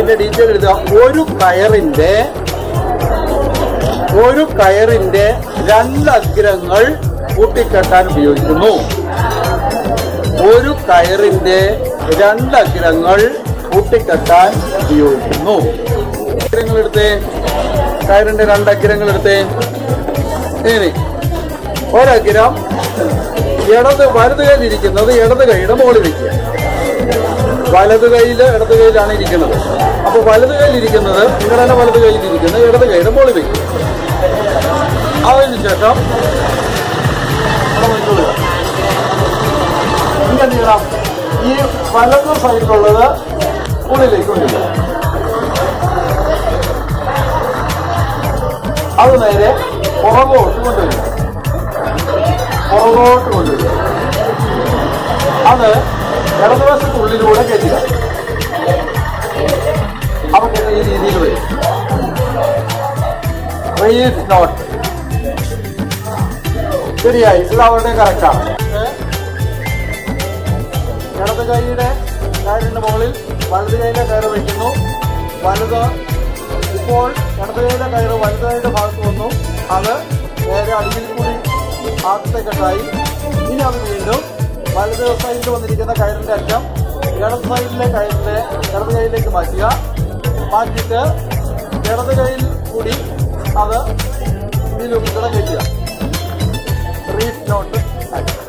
അതിന്റെ ഡീറ്റെയിൽ എഴുതുക. ഒരു കയറിന്റെ 2 അഗ്രങ്ങൾ കൂട്ടിക്കെട്ടാൻ ഉപയോഗിക്കുന്നു. ഒരു കയറിന്റെ 2 അഗ്രങ്ങൾ കൂട്ടിക്കെട്ടാൻ ഉപയോഗിക്കുന്നു. അഗ്രങ്ങളെടുത്തേ, കയറിന്റെ 2 അഗ്രങ്ങളെടുത്തേ. ഇനി ഒരഗ്രം വലത് കൈയിലിരിക്കുന്നത് ഇടത് കൈയുടെ മുകളിൽ വയ്ക്കുക. ഇടത് കൈയിലാണ് ഇരിക്കുന്നത്. അപ്പൊ വലത് കൈയിലിരിക്കുന്നത് നിങ്ങളുടെ വലത് കൈയിലിരിക്കുന്നത് ഇടത് കൈയുടെ മുകളിൽ വയ്ക്കുക. അതിനുശേഷം ഇങ്ങനെ നീളം ഈ വലത് സൈഡിലുള്ളത് ഉള്ളിലേക്ക് കൊണ്ടുവരിക. അത് നേരെ പുറകോട്ട് കൊണ്ടുവരിക. അത് ഇടതുവശത്തുള്ളിലൂടെ കയറ്റുക. അവർക്ക് ഈ രീതിയിൽ വരും. റീസ് നോട്ട്. ശരിയായി, എല്ലാവരുടെയും കറക്റ്റാണ്. ഇടത് കൈയുടെ കയറിന്റെ മുകളിൽ വലത് കൈയിലെ കയറ് വയ്ക്കുന്നു. ഇപ്പോൾ ഇടത് കൈയിലെ കയറ് വലത് കൈയുടെ ഭാഗത്ത് വന്നു. അത് നേരെ അടിയിൽ കൂടി ആദ്യത്തെ കെട്ടായി. ഇനി അത് വീണ്ടും വലത് സൈഡിൽ വന്നിരിക്കുന്ന കയറിന്റെ അറ്റം ഇടത് സൈഡിലെ ഇടത് കൈയിലേക്ക് മാറ്റിയിട്ട് ഇടത് കൈയിൽ കൂടി അത് ഇതിൽ ഉൾപ്പെടെ കയറ്റുക. റീസ് നോട്ട്.